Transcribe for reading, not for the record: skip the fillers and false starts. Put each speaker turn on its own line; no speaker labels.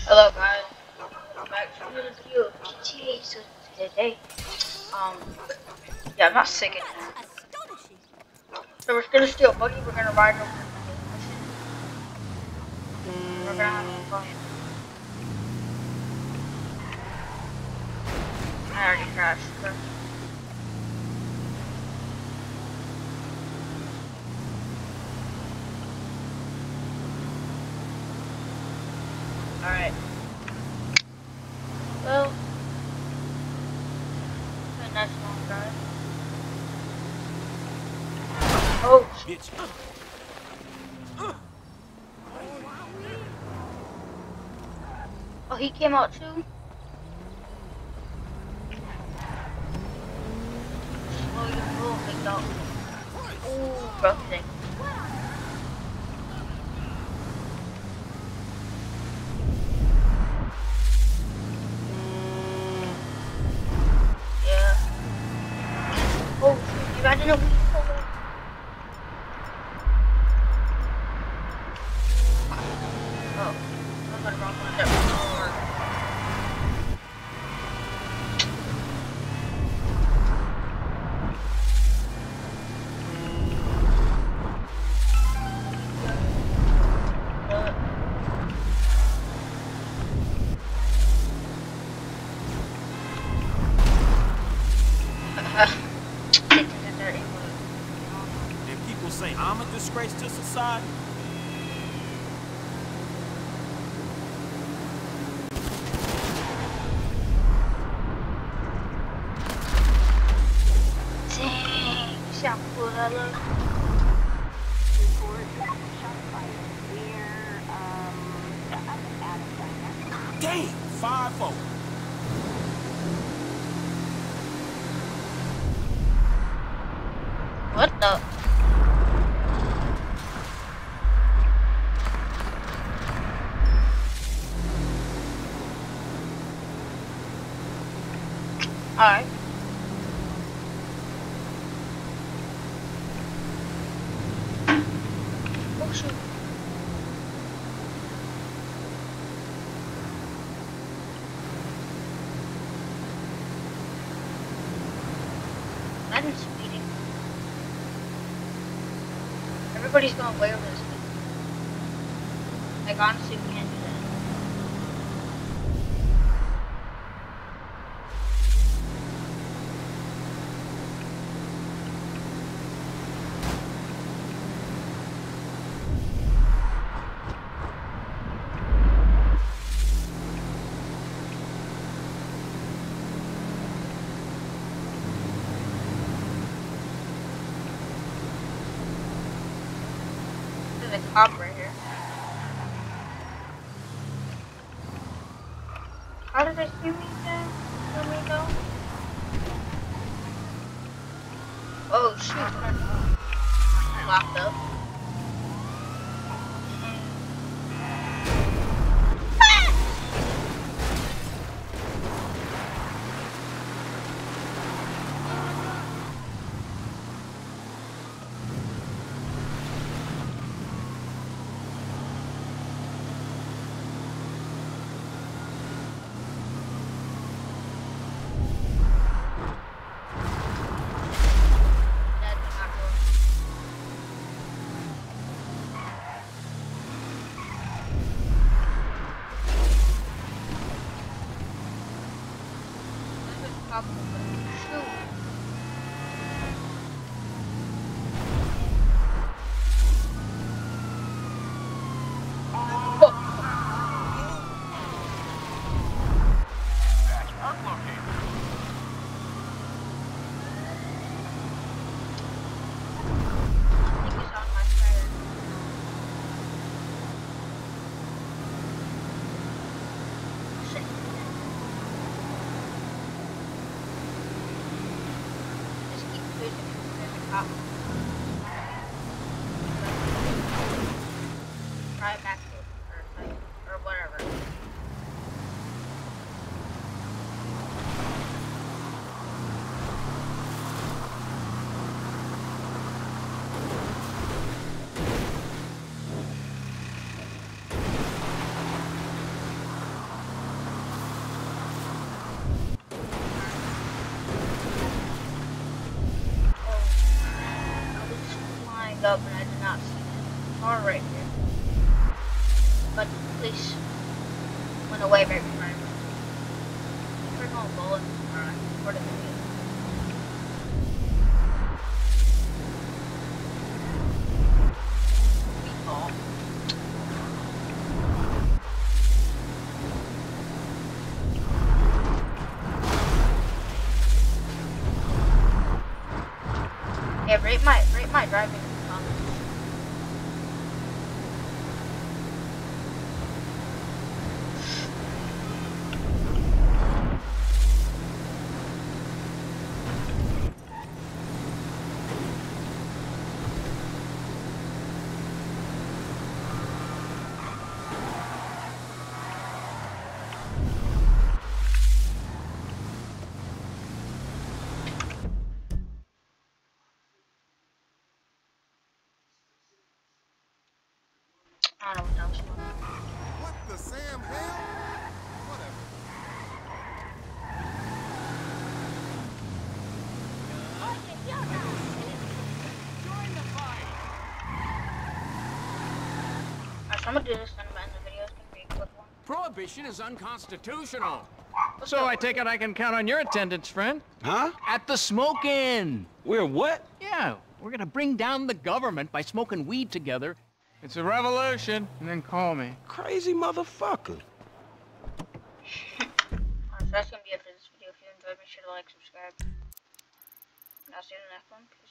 Hello guys, I'm back to another video of GTA. So today, yeah, I'm not sick anymore. So we're gonna steal a buggy, we're gonna ride over to the main mission, and we're gonna have some fun. I already crashed, but alright. Well, it's been a nice long drive. Oh shit. Oh, he came out too? Slow your roll, big dog. Ooh, broke thing. Yeah. Oh shoot, you imagine if we pull up? Oh, I'm gonna wrong one there.
And people say I'm a disgrace to society.
Dang, shot cool that look.
Damn, 5-4.
What the? Alright. Oh shoot. I'm speeding. Everybody's going way over this thing. Like honestly, we can't do that. There's a cop right here. How did I see me again? Let me know. Oh shoot. Locked up. but the police went away right behind me. We're going bullet for the video. Meatball. Yeah, rate my driving in the comments. I don't know what that was for.
What the Sam hell? Whatever.
Join the fight.
Alright, so I'm gonna do this, then I'm gonna end the video. It's gonna be a quick one.
Prohibition is unconstitutional.
So I take it I can count on your attendance, friend?
Huh?
At the smoke-in.
We're what?
Yeah, we're gonna bring down the government by smoking weed together. It's a revolution, and then call me.
Crazy motherfucker.
Alright, so that's gonna be it for this video. If you enjoyed, make sure to like, subscribe. And I'll see you in the next one. Peace.